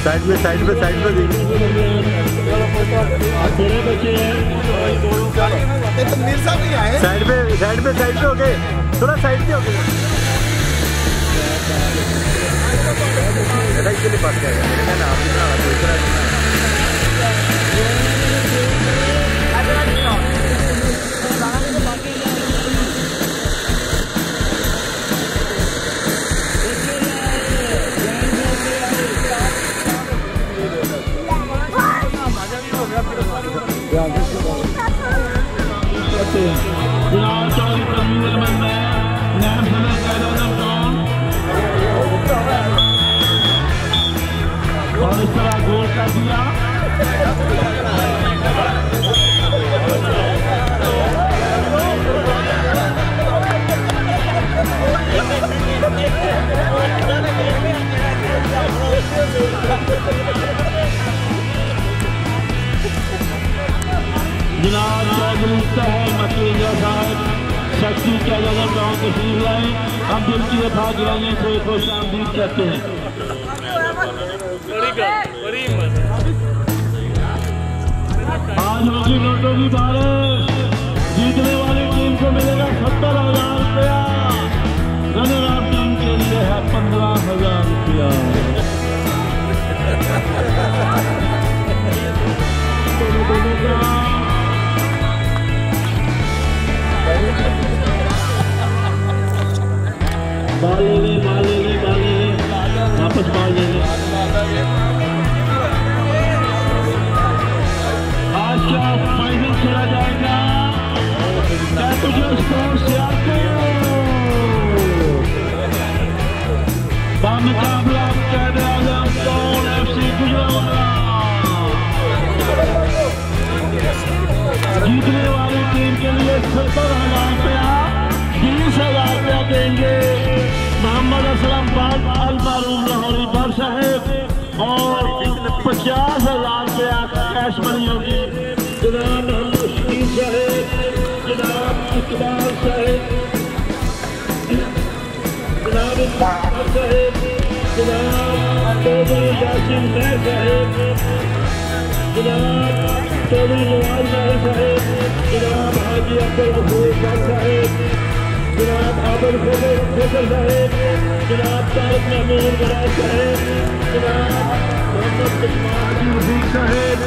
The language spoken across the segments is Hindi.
साइड पे थोड़े बच्चे हैं साइड पे हो गए, थोड़ा साइड पे हो गए। इसके लिए पास क्या है ना, आप इतना और इस तरह गोल कर दिया। जनाब चौधरी साहब मसूरिया साहब शक्ति के अगर गाँव तशरीफ लाए, हम दिल की वफा गिराने को खुश आमदीद कहते हैं। आज होगी नोटों की बारिश, जीतने वाली टीम को मिलेगा 70,000 रुपया, रनर अप टीम के लिए है 15,000 रुपया। बाल ले वापस बाल लेंगे। आज क्या फाइनल खेला जाएगा, कैपिटल स्पोर्ट्स बामुकाबला कैद आजम कौन FC गुजरावाला। जीतने वाली टीम के लिए 70,000 रुपया, 20,000 रुपया देंगे मोहम्मद असलम अल मारूफ लाहौरी बर साहेब, और 50,000 रुपया कैश मनी होगी। जनाब मोहम्मद शकील साहेब, जनाब इकबाल साहेब, जनाब इकबाल साहेब, जनाब चौधरी यासिन खैर साहेब, जनाब चौधरी नवाज साहेब, जनाब हाजी अब्दुल गफूर साहेब, जनाब आबिद फैसल साहेब, जनाब तारिक महमूद गराज साहेब, जनाब मोहम्मद हाजी रफीक साहेब,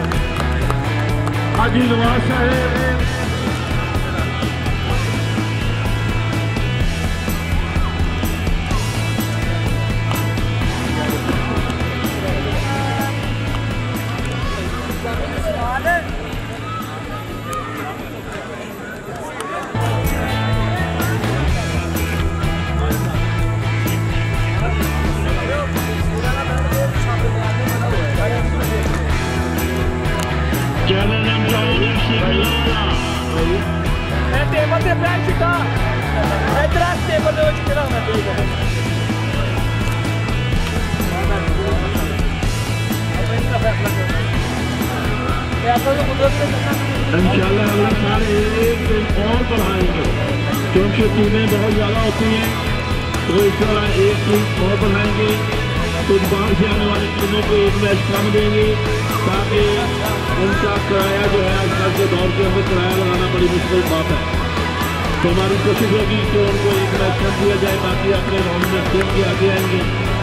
हाजी नवाज साहेब, टेबल से बैठ चुका इतना टेबल हो चुका ना इंशाल्लाह अल्लाह सारे एक दिन और बढ़ाएंगे, क्योंकि टीमें बहुत ज़्यादा होती हैं, तो इस तरह एक टीम और बढ़ाएंगे। कुछ बाहर से आने वाली टीमों को एक मैच कम देंगे, ताकि उनका किराया जो है आजकल के दौर के अंदर किराया लगाना बड़ी मुश्किल बात है। तो हमारी कोशिश होगी कि उनको एक मैच कम दिया जाए, बाकी अपने राउंड में खेल के आगे आएंगे।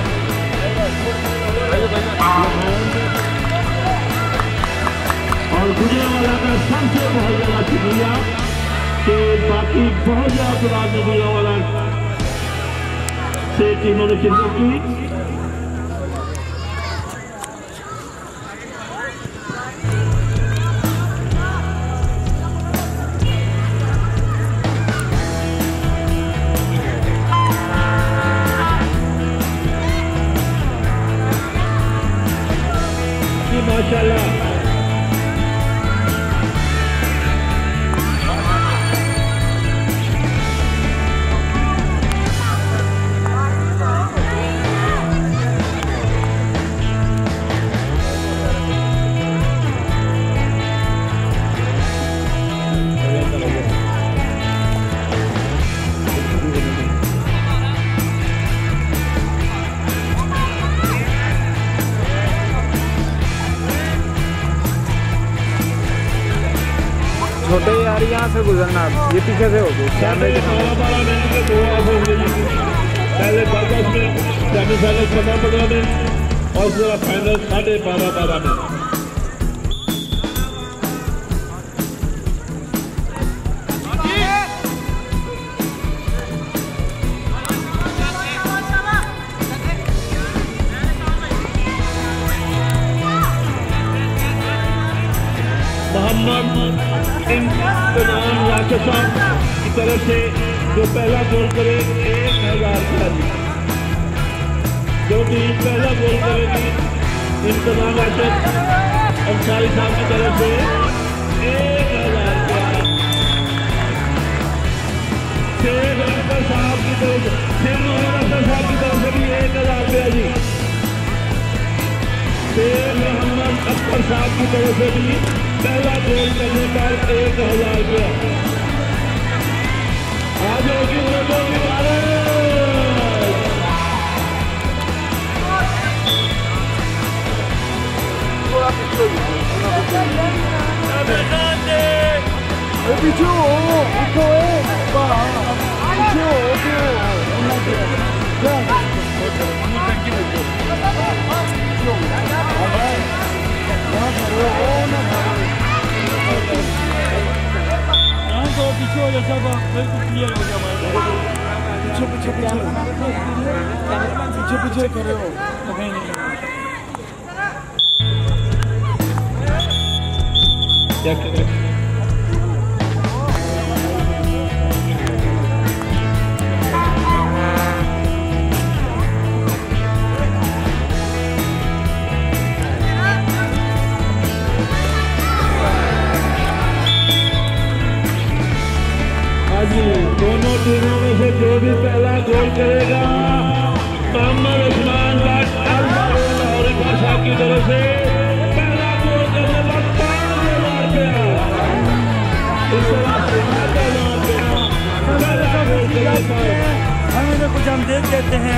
और गुजरावाला का सबसे बहुत ज़्यादा शुक्रिया कि बाकी बहुत ज़्यादा तादाद में गुजरावाला से टीमों ने शिरकत की। माशाल्लाह छोटे यार यहाँ से गुजरना, ये पीछे से हो गए। 12 मिनट के 2 ऑफ हो गई। पहले 10 मिनट सेमीफाइनल 15 मिनट और दूसरा फाइनल 12.5 मिनट। मोहम्मद इम्तियाज राशिद साहब की तरफ से जो पहला गोल करे 1000 रुपया। जो टीम पहला गोल करेगी इम्तियाज राशिद अंसारी साहब की तरफ से 1000 रुपया। शेख अख्तर साहब की तरफ शेख मोहम्मद अख्तर साहब की तरफ से भी 1000 रुपया जी। शेख मोहम्मद अख्तर साहब की तरफ से भी पहला गोल करने पर 1000 रुपया। आज होगी उनको पीछे हो जाए बिल्कुल क्लियर हो जाए। पीछे करे हो तो कहीं नहीं दोनों टीमों में से जो भी पहला गोल करेगा मोहम्मद उस्मान लाहौरी साहब की तरफ से पहला गोल करने पर 5000 रुपया। इस हमें कुछ हम देख देते हैं।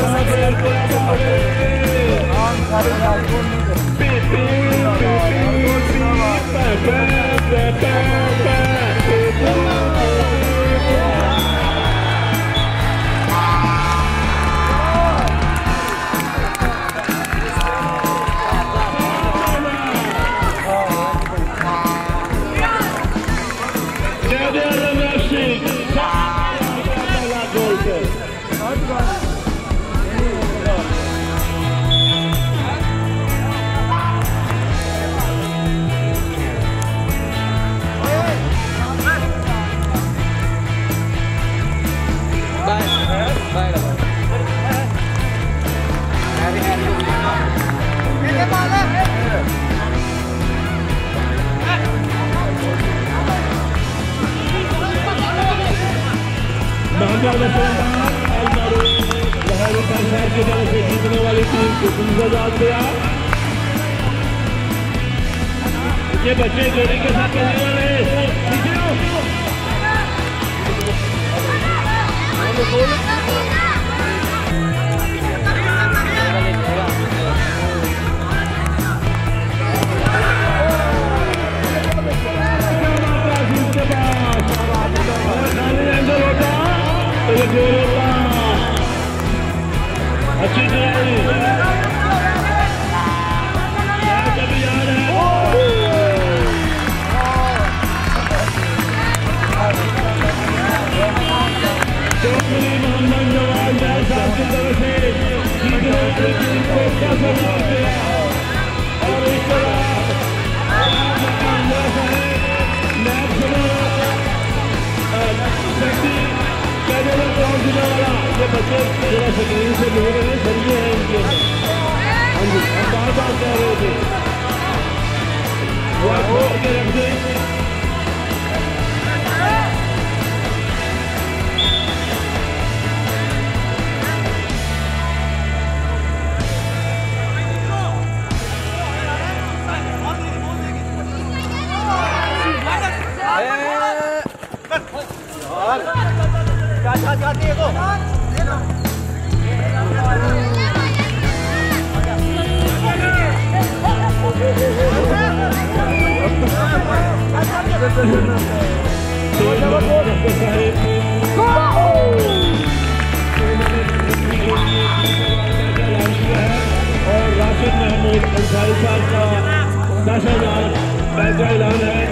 की तरफ से जीतने वाली टीम को 20,000 रुपया। ये बच्चे जोड़ी के साथ खेलने वाले अच्छी तैयारी मोहम्मद नवाज साहब की तरफ से और इस तरह ये बच्चे जरा स्क्रीन से मिल रहे हैं, सरिये हैं इनके। हाँ जी, हम बार बार कह रहे थे वो आप खोल के रख दें। क्या और राशिद महमूद अंसारी साहब का 10,000 पैसा ऐलान है।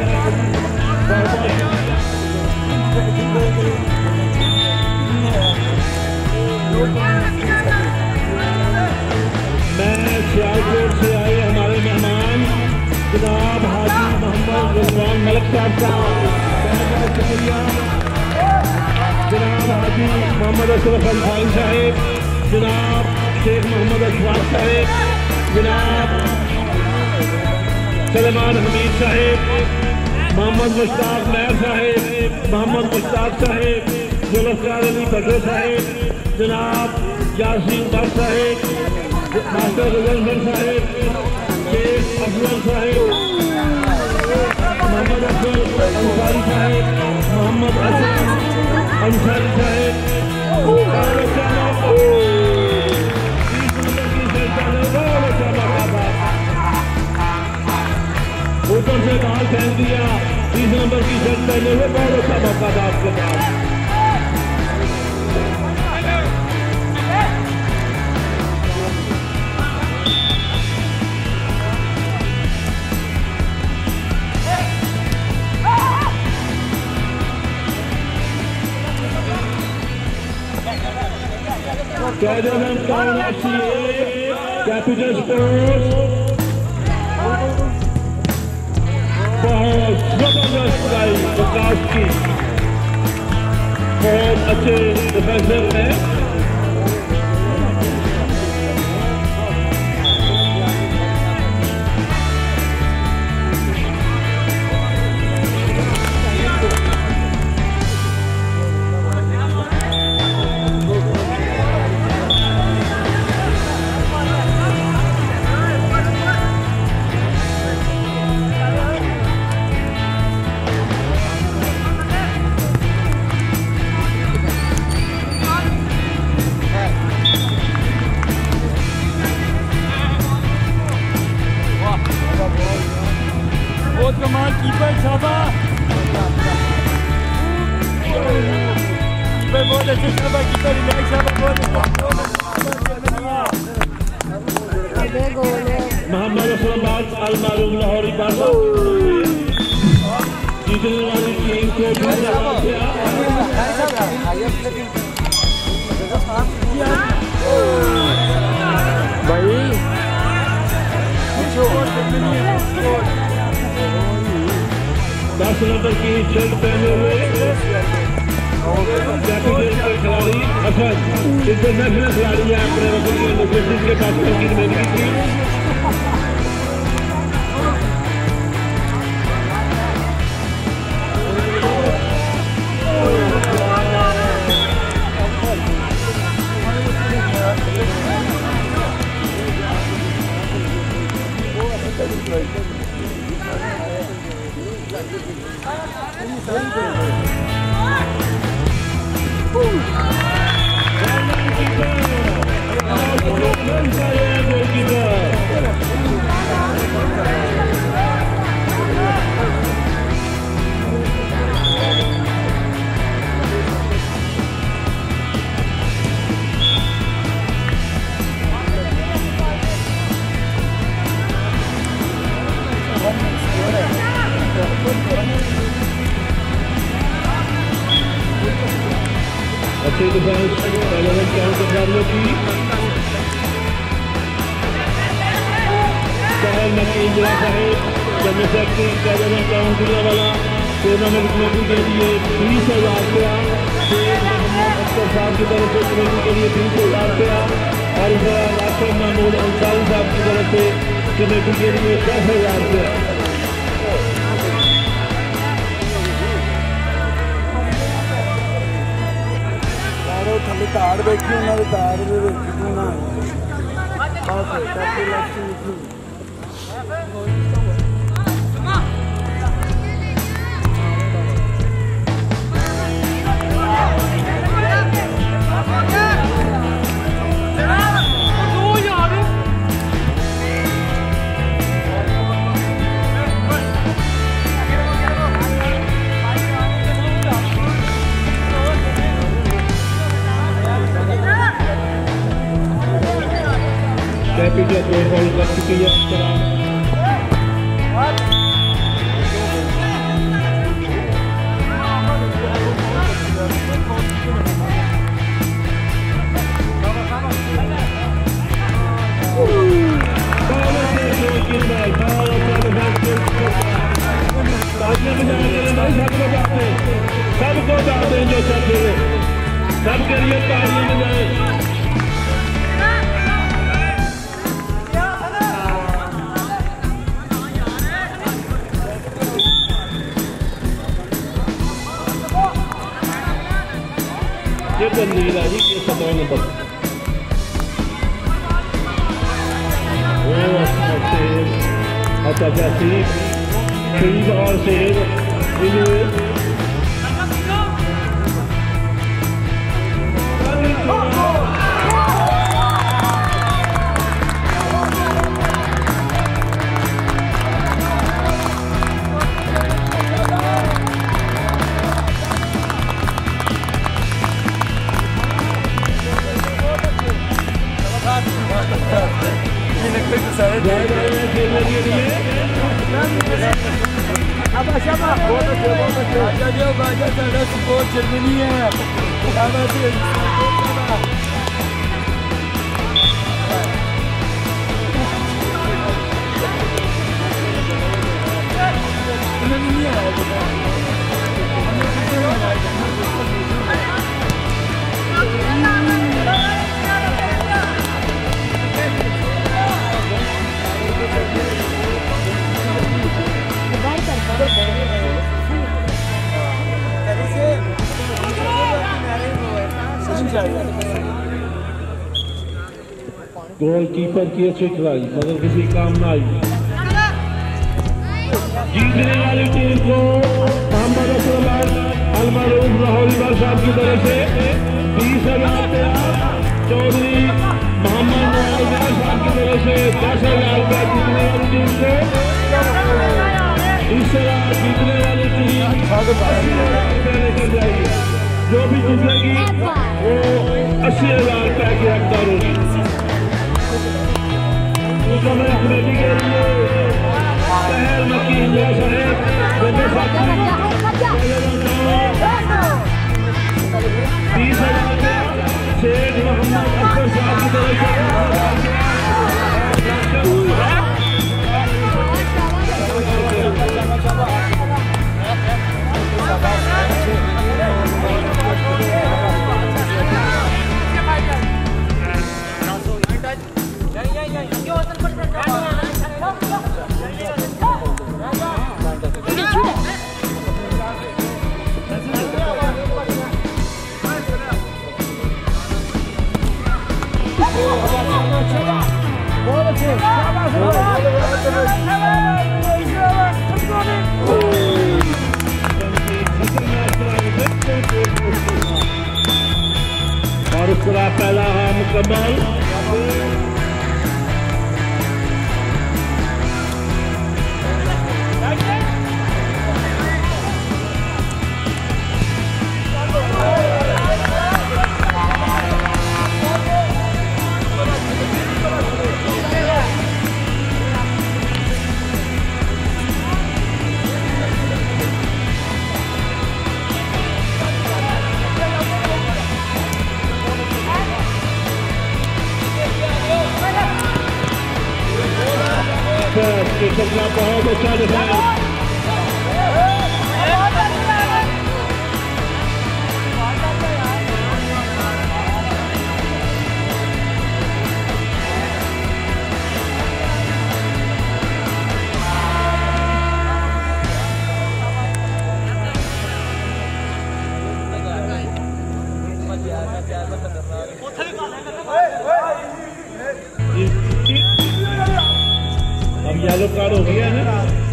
मैं सियालकोट से आए हमारे मेहमान जनाब हाजी मोहम्मद रिजवान मलिक साहब का बहुत शुक्रिया। जनाब हाजी मोहम्मद अशरफ अंसारी साहेब, जनाब शेख मोहम्मद अशफाक साहेब, जनाब सलमान हमीद साहेब, मोहम्मद मुश्ताक नायर साहेब, मोहम्मद मुश्ताक साहेब, जुल्फकार अली भट्टो साहेब, जनाब यासीन बख्श साहेब, मास्टर गजलफर साहेब, शेख अफजल साहेब, मोहम्मद अफजल अंसारी साहेब, मोहम्मद असलम अंसारी साहेब, ऊपर से बाहर फेंक दिया। 30 नंबर की शर्ट पहने हुए बहुत अच्छा मौका था आपके पास। कैपिटल स्पोर्ट्स बहुत जबरदस्त लड़ाई विकास की, बहुत अच्छे डिफेंसर हैं। कमाल कीपर शाबा, कीपर बहुत अच्छे शाबा, कीपर रिलैक्स शाबा, बहुत मोहम्मद असलम अल मारूफ लाहौरी बादशाह जीतने वाली टीम को भाई 10 नंबर की शर्ट पहने हुए कैपिटल के खिलाड़ी असद इंटरनेशनल खिलाड़ी है। अपने वक्त के लोकेशन के पास की मेरी थी। अच्छी डिफेंस काउंटर की शहर नकीम जिला साहेब जनरल सेक्रेटरी कैबिनेट काउंसिल वाला टूर्नामेंट कमेटी के लिए 20,000 रुपया, शेख मोहम्मद अख्तर साहब की तरफ से कमेटी के लिए 30,000 रुपया और इस तरह राशिद महमूद अंसारी साहब की तरफ से कमेटी के लिए 10,000 रुपया। थले तार बैठी उन्होंने तार पीछे 2 बॉल कर चुकी है। सबको जाते हैं जो सब खेले, सबके लिए तालियां बजाएं। ये तंजीर है जी, ये 17 नंबर। अच्छा सीख और सेब जर्मनी है गोलकीपर की अच्छी खिलाई मगर किसी काम ना आई। जीतने वाली टीम को मोहम्मद अलमरूफ राहुल साहब की तरफ से 20,000 चौधरी मोहम्मद नवाज साहब की तरफ से 10,000 रुपया जीतने वाली टीम को। इस तरह जीतने वाली टीम 80,000 रुपया लेकर जाएगी। जो भी जीतेगी वो 80,000 रुपया की हकदार होगी। कमेटी के लिए शहर मक्की इंदिरा साहेब 30,000 शेख मोहम्मद अकबर साहब की तरफ से। और उसका पहला मुकम्मल। बहुत अच्छा दिखाया। अब येलो कार्ड हो गया है।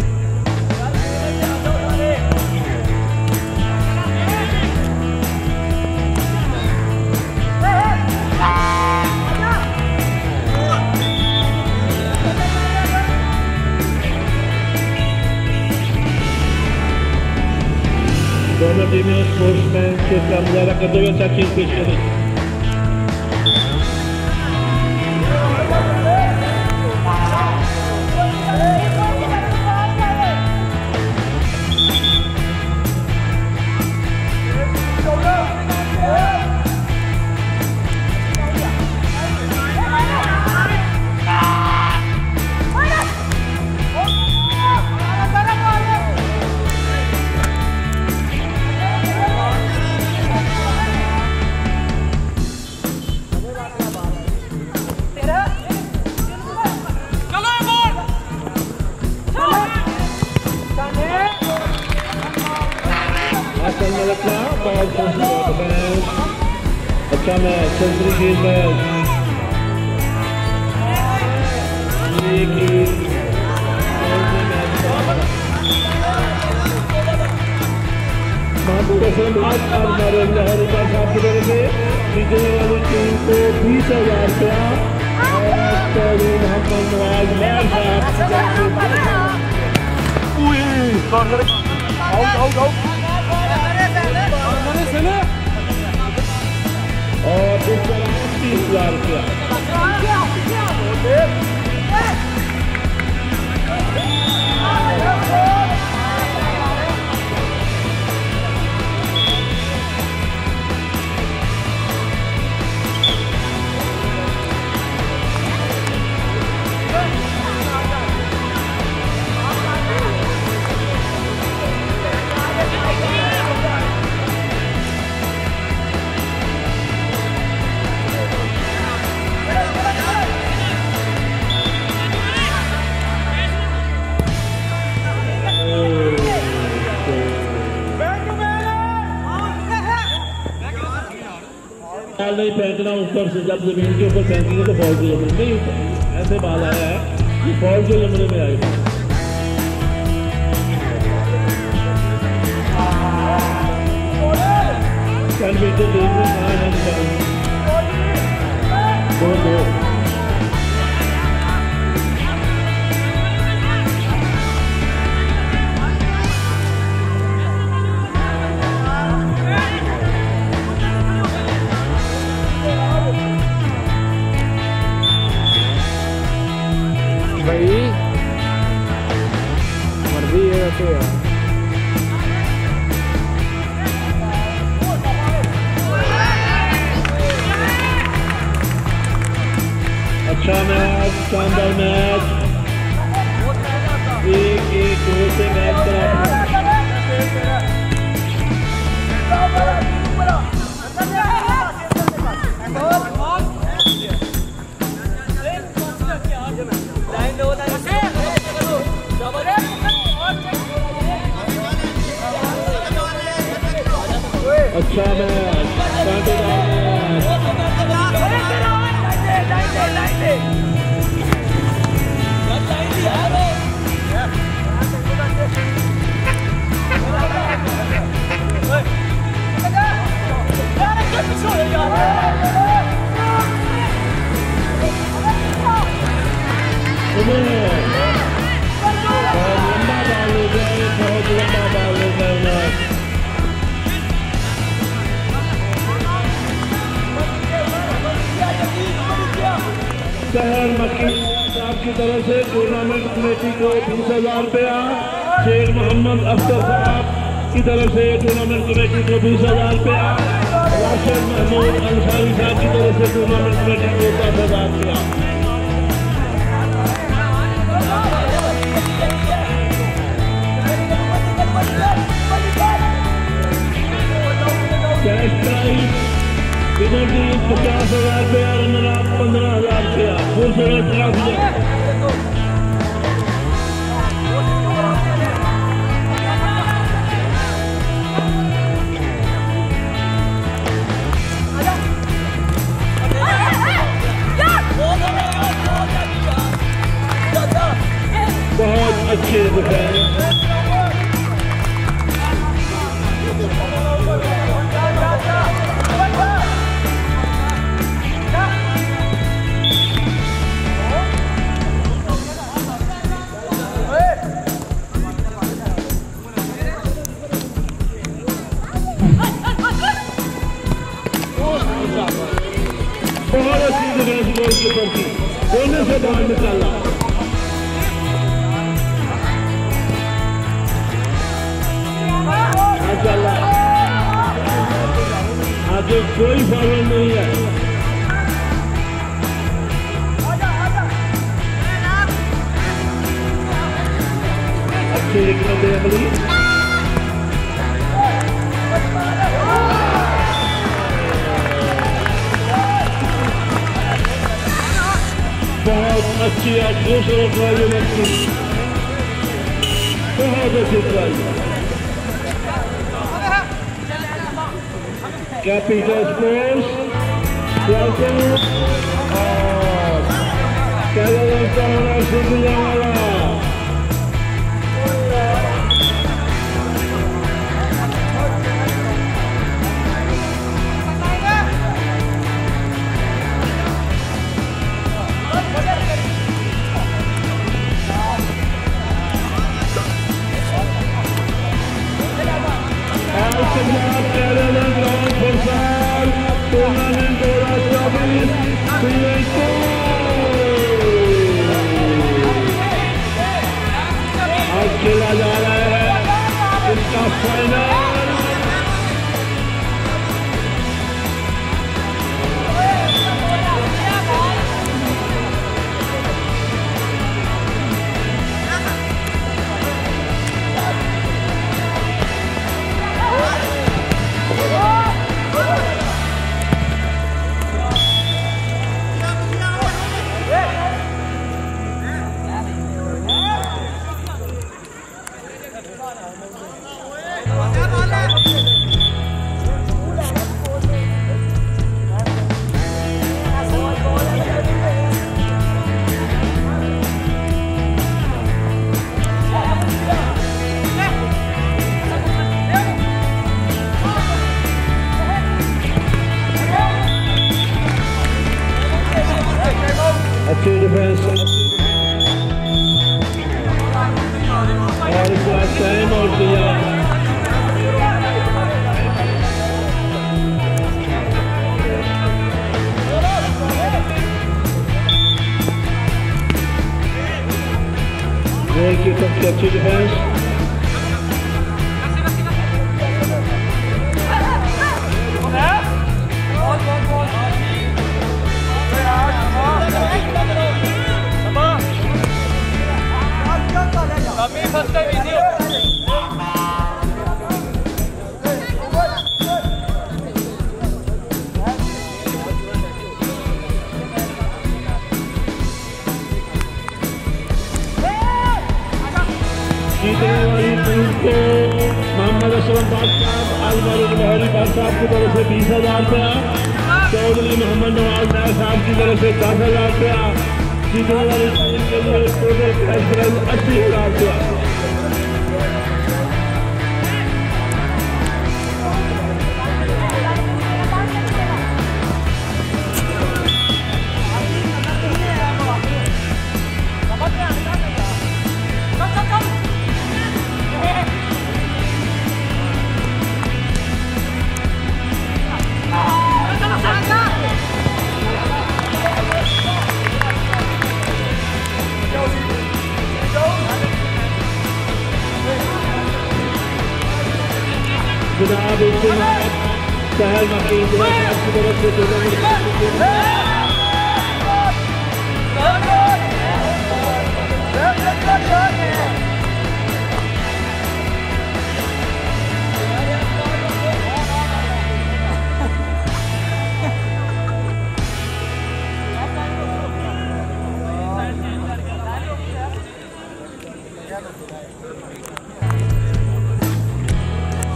दोनों टीमें स्पोर्ट्समैन के का मुजाहरा करते हुए अच्छा चीज पेश करें। चलने लगता बहुत खूबसूरत अच्छा मैच सेंचुरी गेंद मैच साहब की तरफ से विजय वाली टीम को 20,000 रुपया और मोहम्मद नवाज मैर और इस तरह 30,000 रुपया नहीं फेंकना ऊपर से जब जमीन के ऊपर फेंकेंगे तो फौज के जमने नहीं ऊपर ऐसे बाल आया है कि फौज के जमने में आएगा कल बेटे देख में कहा है दो भाई मर्जी है वैसे यार अच्छा मैच शानदार मैच 1-1 से मैच अच्छा मैच लंबा बाल हो गए बहुत लंबा बाल हो गए शहर मक्की साहब की तरफ से टूर्नामेंट कमेटी को 20,000 रुपया शेख मोहम्मद अख्तर साहब की तरफ से टूर्नामेंट कमेटी को 20,000 रुपया राशिद महमूद अंसारी साहब की तरफ से टूर्नामेंट कमेटी को 10,000 रुपया कैश प्राइज विनर टीम 50,000 रुपया रनर अप 15,000 रुपया खूबसूरत ट्रॉफी बहुत अच्छे डिफेंस बहुत अच्छी डिफेंस गोलकीपर की कोने से बाहर निकाला आगे कोई फाउल नहीं है अच्छे लिखने दे अगली बहुत अच्छी है खूबसूरत वाली लड़की बहुत अच्छी ट्राई कैपिटल स्पोर्ट्स और सिंधियावाला। टूर्नामेंट 2024 आज खेला जा रहा है इसका फाइनल। अच्छी डिफेंस और इसका टाइम आउट दिया। गोल की सबसे अच्छी डिफेंस फर्स्ट टाइम इजी हो। जीतने वाली टीम को मोहम्मद असलम बादशाह अलमारूफ लाहौरी बादशाह की तरफ से 20,000 रुपया, चौधरी मोहम्मद नवाज नायर साहब की तरफ से 10,000 रुपया। जीतने वाली टीम के लिए टोटल कैश प्राइज 80,000 रुपया। जनाब सहल मकीन की तरफ से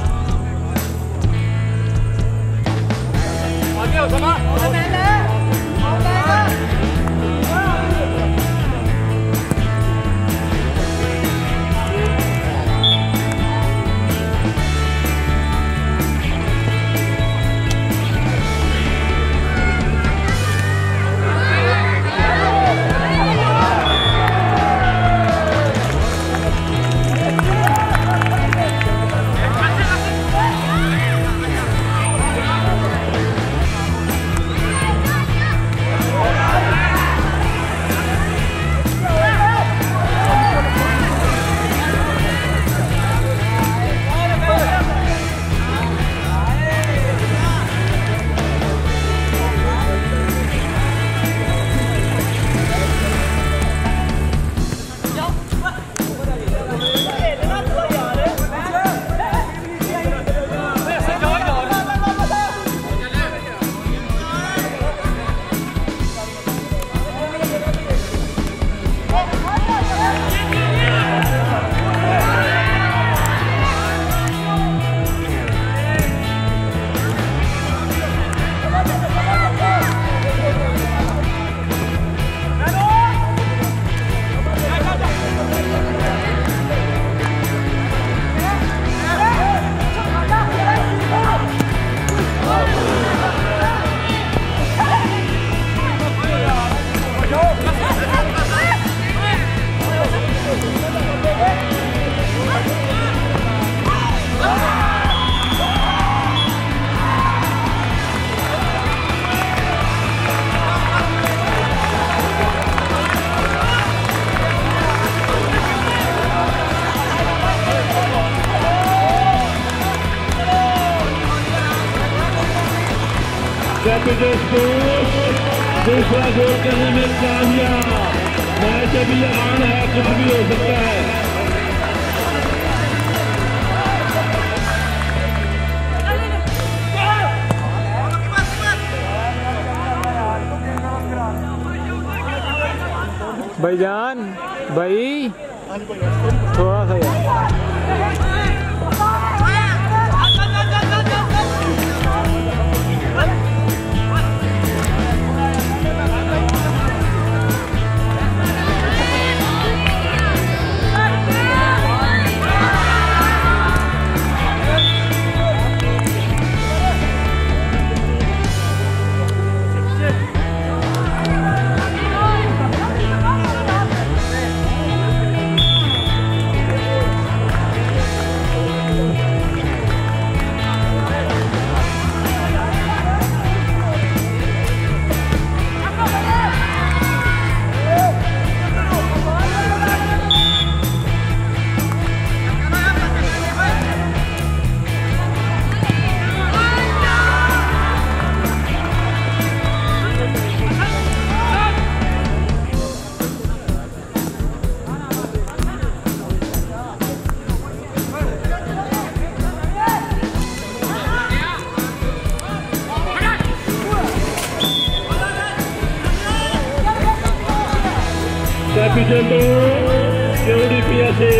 आगे हो समा कैपिटल्स को दूसरा गोल करने में कामयाब। मैच अभी आन है, कुछ भी हो सकता है। भाईजान भाई थोड़ा सा यार कैपिटल तो केवड़ी पिया से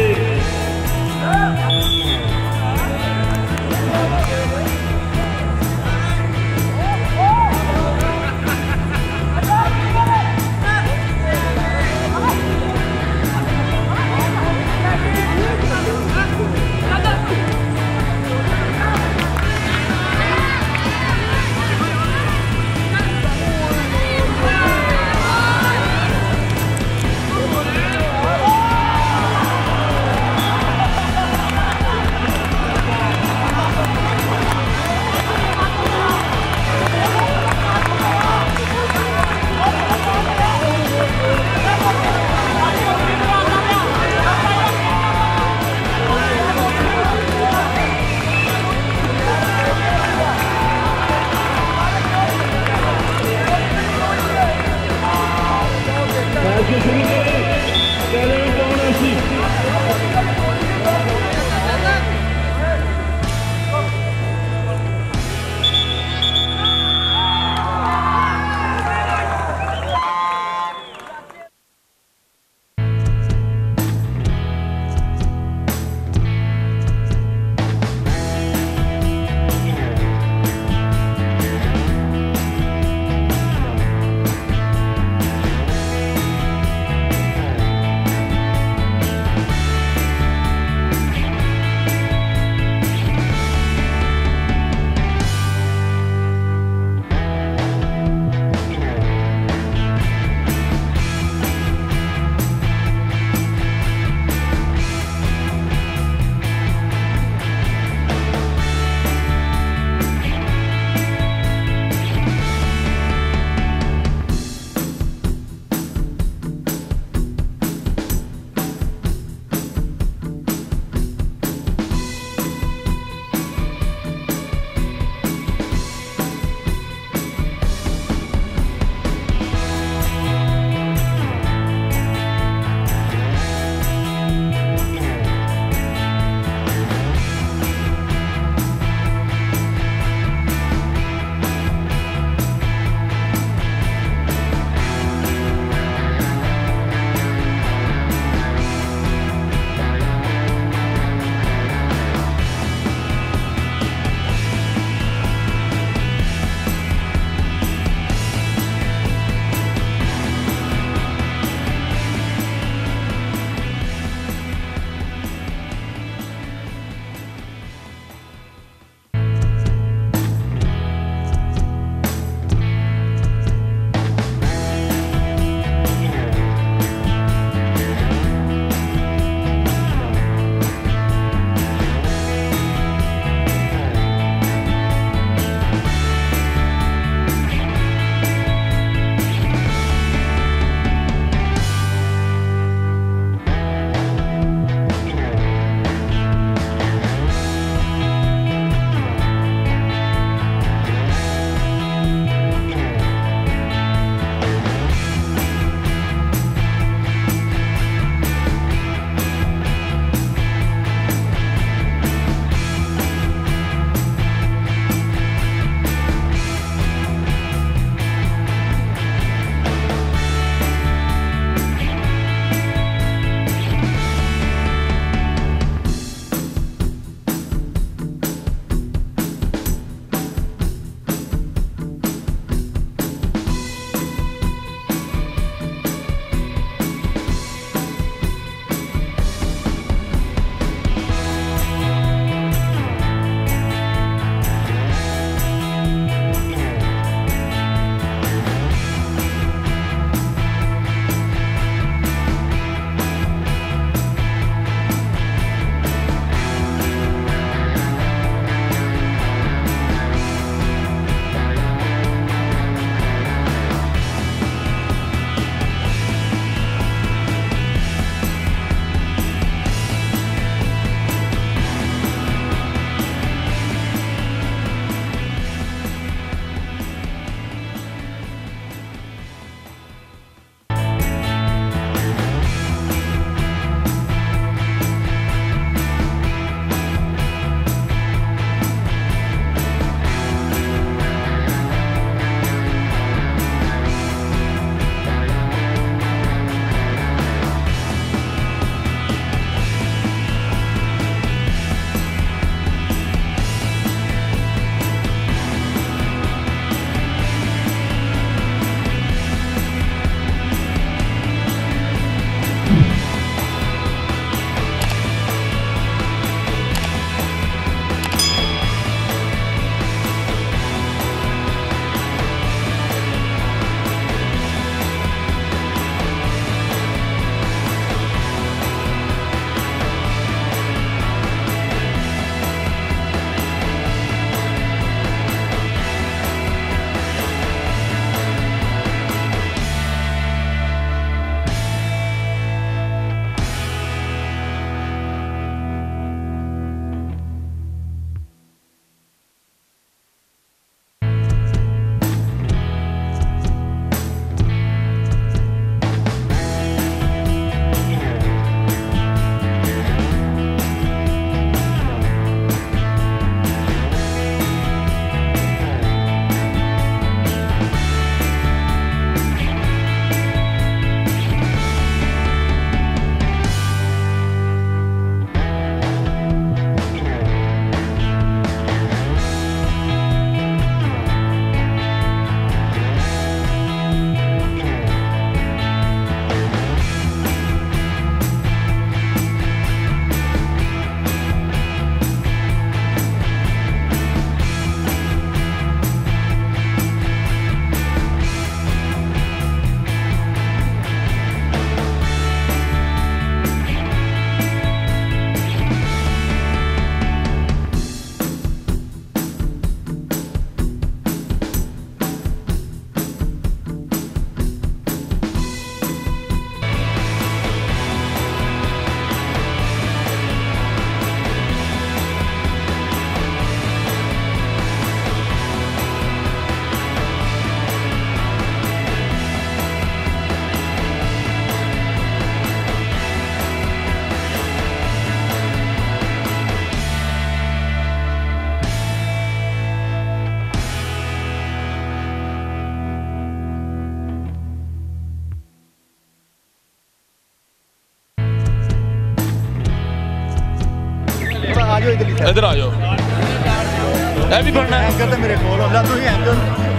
इधर आ जाओ ए भी पढ़ना है करते मेरे कोल अल्लाह तू ही एंकर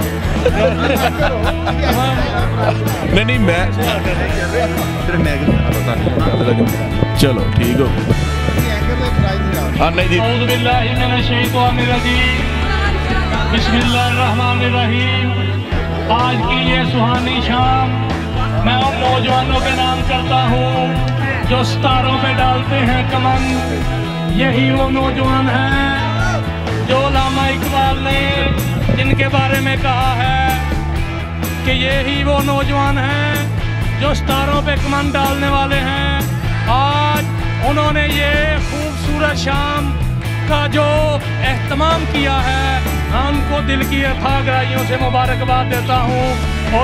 नहीं मैं चलो ठीक हो हाँ नहीं जी बिस्मिल्लाहिर्रहमानिर्रहीम। आज की ये सुहानी शाम मैं उन नौजवानों के नाम करता हूँ जो सितारों पे डालते हैं कमन। यही वो नौजवान हैं जो अल्लामा इकबाल ने जिनके बारे में कहा है कि यही वो नौजवान हैं जो सितारों पे कमन डालने वाले हैं। आज उन्होंने ये खूबसूरत शाम का जो एहतमाम किया है मैं उनको दिल की अथाह गहराइयों से मुबारकबाद देता हूँ और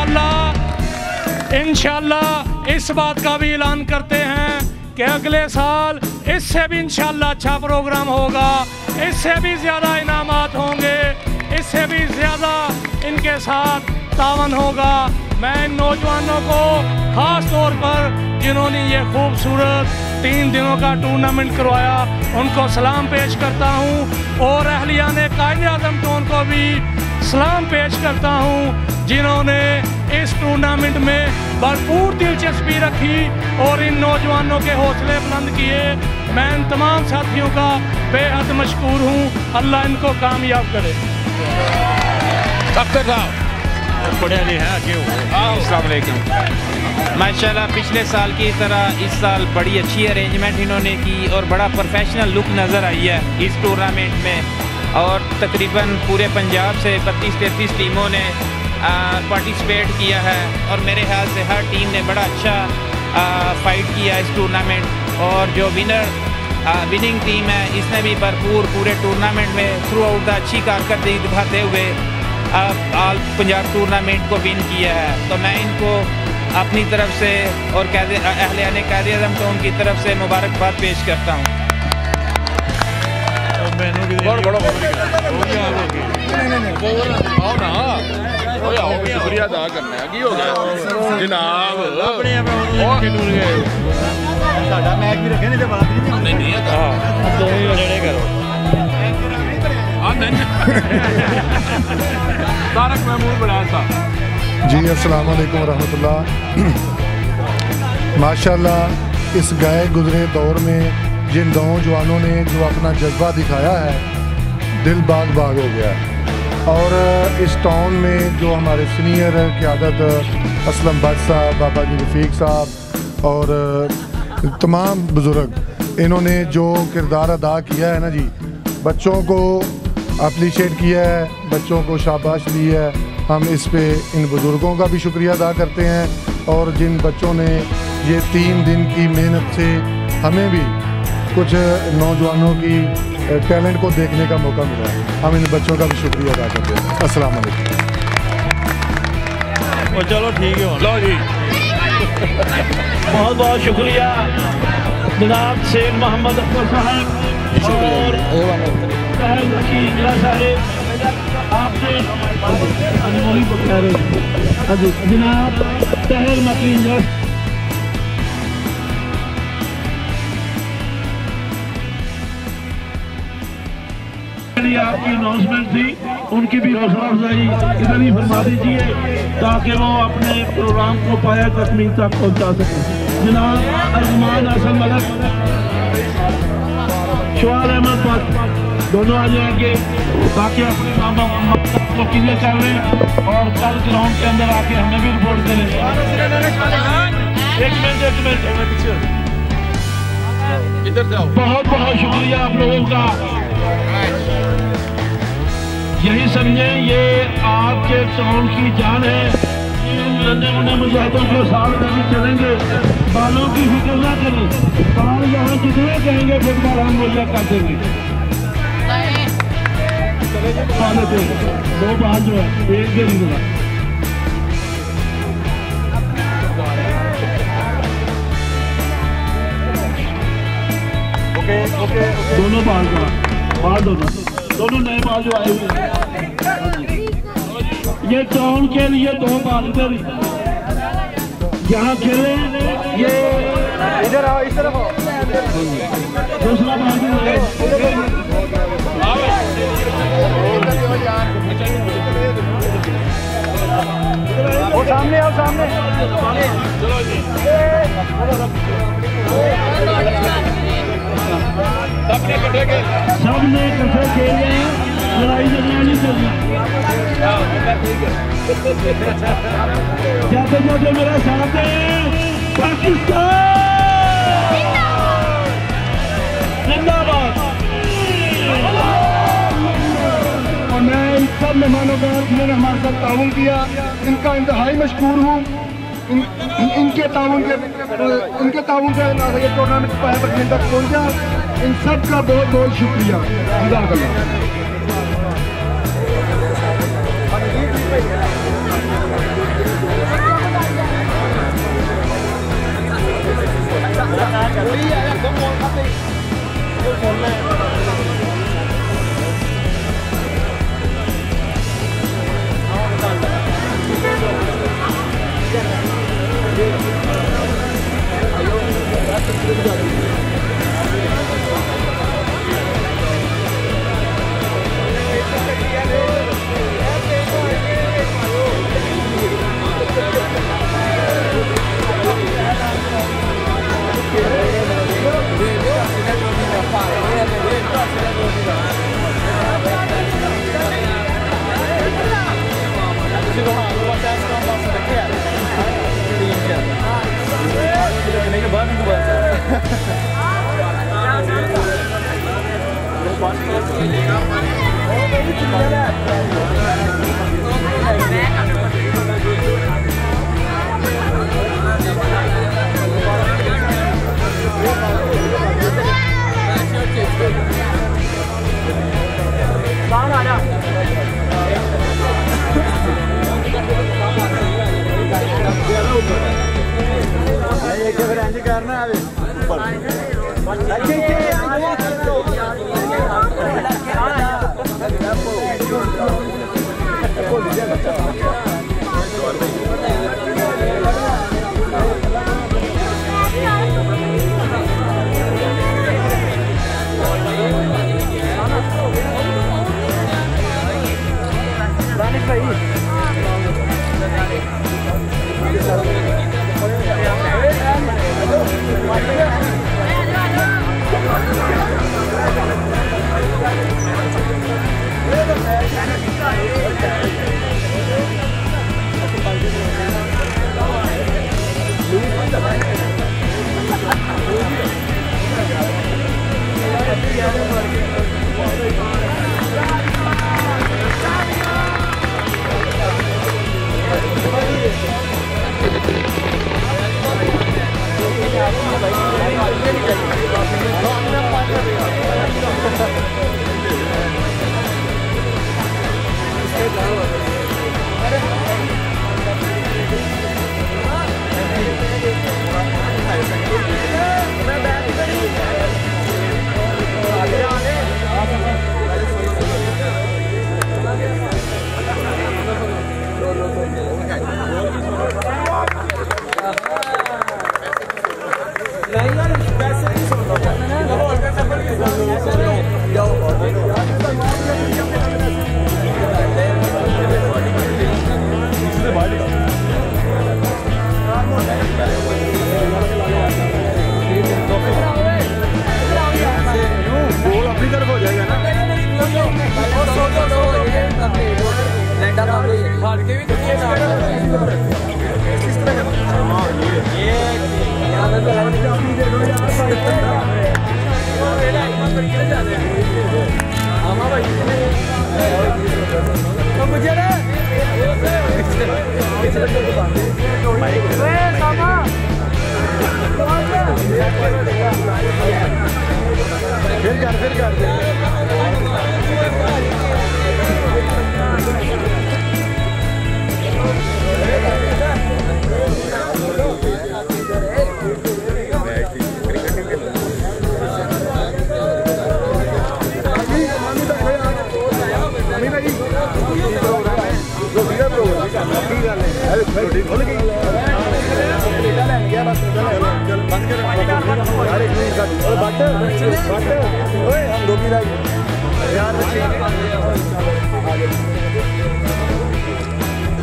इंशाल्लाह इस बात का भी ऐलान करते हैं कि अगले साल इससे भी इंशाल्लाह अच्छा प्रोग्राम होगा, इससे भी ज़्यादा इनामात होंगे, इससे भी ज़्यादा इनके साथ तावन होगा। मैं इन नौजवानों को ख़ास तौर पर जिन्होंने ये खूबसूरत 3 दिनों का टूर्नामेंट करवाया उनको सलाम पेश करता हूँ और अहलियाने कायद-ए-आज़म तो उनको भी सलाम पेश करता हूँ जिन्होंने इस टूर्नामेंट में भरपूर दिलचस्पी रखी और इन नौजवानों के हौसले बुलंद किए। मैं इन तमाम साथियों का बेहद मशकूर हूँ। अल्लाह इनको कामयाब करे। माशाल्लाह पिछले साल की तरह इस साल बड़ी अच्छी अरेंजमेंट इन्होंने की और बड़ा प्रोफेशनल लुक नज़र आई है इस टूर्नामेंट में और तकरीबन पूरे पंजाब से 32-33 टीमों ने पार्टिसिपेट किया है और मेरे ख्याल से हर टीम ने बड़ा अच्छा फाइट किया इस टूर्नामेंट और जो विनिंग टीम है इसने भी भरपूर पूरे टूर्नामेंट में थ्रू आउट द अच्छी कारकर्दगी दिखाते हुए ऑल पंजाब टूर्नामेंट को विन किया है। तो मैं इनको अपनी तरफ से और अहलियाने कायद-ए-आज़म को उनकी तरफ से मुबारकबाद पेश करता हूँ। शुक्रिया अदा करना है की हो गया जनाब साडा मैच भी रखे नहीं ते बात नहीं तो जड़े करो तारक महमूद बनाया था जी। अस्सलाम वालेकुम रहमतुल्लाह। माशाल्लाह इस गए गुजरे दौर में जिन नौजवानों ने जो अपना जज्बा दिखाया है दिल बाग बाग हो गया और इस टाउन में जो हमारे सीनियर क़यादत असलम भट्ट साहब, बाबा जी रफ़ीक साहब और तमाम बुज़ुर्ग इन्होंने जो किरदार अदा किया है ना जी, बच्चों को अप्रिशिएट किया है, बच्चों को शाबाश दी है। हम इस पे इन बुज़ुर्गों का भी शुक्रिया अदा करते हैं और जिन बच्चों ने ये 3 दिन की मेहनत से हमें भी कुछ नौजवानों की टैलेंट को देखने का मौका मिला है, हम इन बच्चों का भी शुक्रिया अदा करते हैं। अस्सलाम वालेकुम। चलो ठीक है लो जी बहुत बहुत शुक्रिया जनाब शेख मोहम्मद अख्तर साहब और आपसे जनाब तहर मकीन आपकी अनाउंसमेंट थी उनकी भी हौसला अफजाई इधर ही फरमा दीजिए ताकि वो अपने प्रोग्राम को पाया तकमील तक पहुंचा सकें। जनाब अरमान हसन मलक, शुआर अहमद भट्ट दोनों आ जाएंगे ताकि अपने मामा को क्लियर कर लें और कल ग्राउंड के अंदर आके हमें भी रिपोर्ट करें। एक मिनट इधर जाओ। बहुत बहुत शुक्रिया आप लोगों का। यही समझें ये आपके टाउन की जान है। नन्हे मुजाहिदों के साथ में चलेंगे, बालों की फिक्र ना करें। बाल यहाँ जितने कहेंगे फुटबॉल हम मुहैया कर देंगे। 2 बाल जो है एक दे दूंगा। दोनों बाल का बाल दोनों नए बाल जो आए हुए हैं ये टाउन के लिए 2 बाल इधर यहाँ खेले ये इधर आओ इस तरफ दूसरा बाल सामने चलो जी सबने इकट्ठे खेले लड़ाई झगड़ा नहीं करना जाते जाते मेरा साथ है पाकिस्तान जिंदाबाद। और मैं इन सब मेहमानों का जिन्होंने हमारे साथ ताउन किया इनका इंतहाई मशकूर हूँ। इनके ताउन के ये टूर्नामेंट तक पहुँचा। इन सब का बहुत बहुत शुक्रिया। जज़ाकल्लाह।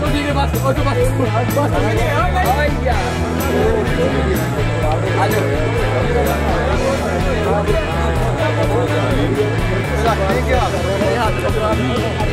ठीक है बस ऑटो बस आ जाओ।